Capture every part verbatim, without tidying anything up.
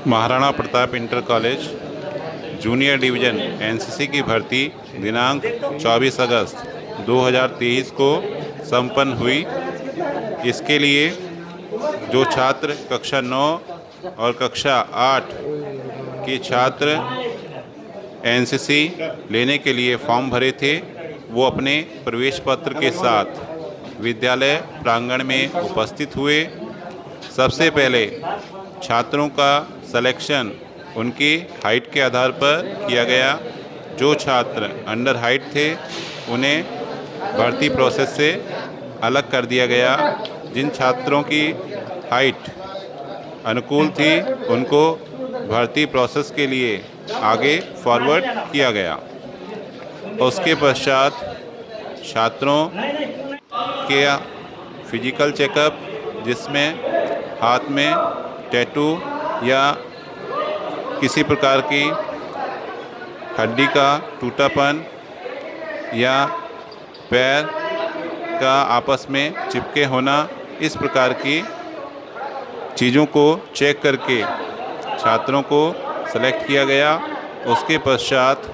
Maharana Pratap inter college junior division NCC की भर्ती दिनांक चौबीस अगस्त दो हज़ार तेईस को संपन्न हुई। इसके लिए जो छात्र कक्षा नौ और कक्षा आठ के छात्र एनसीसी लेने के लिए फॉर्म भरे थे, वो अपने प्रवेश पत्र के साथ विद्यालय प्रांगण में उपस्थित हुए। सबसे पहले छात्रों का सिलेक्शन उनकी हाइट के आधार पर किया गया। जो छात्र अंडर हाइट थे उन्हें भर्ती प्रोसेस से अलग कर दिया गया। जिन छात्रों की हाइट अनुकूल थी उनको भर्ती प्रोसेस के लिए आगे फॉरवर्ड किया गया। उसके पश्चात छात्रों के फिजिकल चेकअप, जिसमें हाथ में टैटू या किसी प्रकार की हड्डी का टूटापन या पैर का आपस में चिपके होना, इस प्रकार की चीज़ों को चेक करके छात्रों को सेलेक्ट किया गया। उसके पश्चात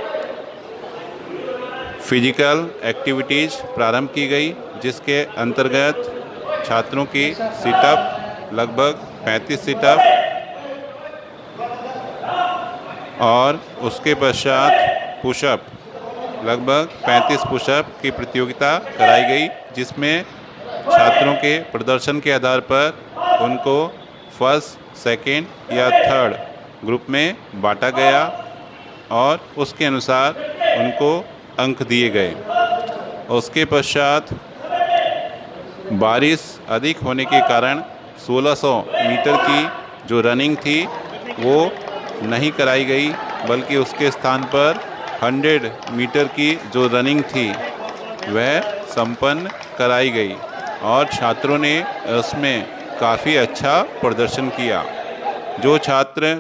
फिजिकल एक्टिविटीज़ प्रारंभ की गई, जिसके अंतर्गत छात्रों की सीटअप लगभग पैंतीस सीटअप और उसके पश्चात पुशअप लगभग पैंतीस पुशअप की प्रतियोगिता कराई गई, जिसमें छात्रों के प्रदर्शन के आधार पर उनको फर्स्ट, सेकंड या थर्ड ग्रुप में बांटा गया और उसके अनुसार उनको अंक दिए गए। उसके पश्चात बारिश अधिक होने के कारण सोलह सौ मीटर की जो रनिंग थी वो नहीं कराई गई, बल्कि उसके स्थान पर सौ मीटर की जो रनिंग थी वह संपन्न कराई गई और छात्रों ने उसमें काफ़ी अच्छा प्रदर्शन किया। जो छात्र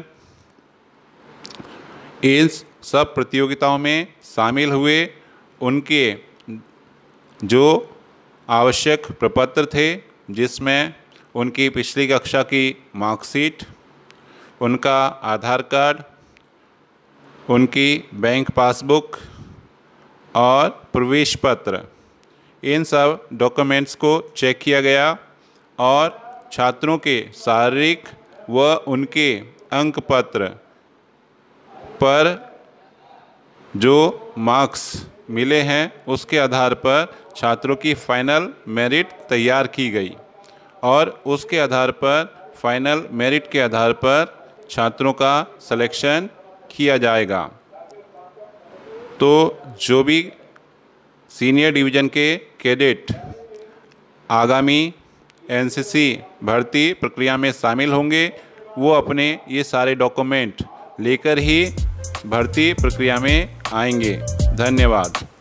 इन सब प्रतियोगिताओं में शामिल हुए उनके जो आवश्यक प्रपत्र थे, जिसमें उनकी पिछली कक्षा की मार्कशीट, उनका आधार कार्ड, उनकी बैंक पासबुक और प्रवेश पत्र, इन सब डॉक्यूमेंट्स को चेक किया गया और छात्रों के शारीरिक व उनके अंक पत्र पर जो मार्क्स मिले हैं उसके आधार पर छात्रों की फाइनल मेरिट तैयार की गई और उसके आधार पर फाइनल मेरिट के आधार पर छात्रों का सिलेक्शन किया जाएगा। तो जो भी सीनियर डिवीज़न के कैडेट आगामी एनसीसी भर्ती प्रक्रिया में शामिल होंगे, वो अपने ये सारे डॉक्यूमेंट लेकर ही भर्ती प्रक्रिया में आएंगे। धन्यवाद।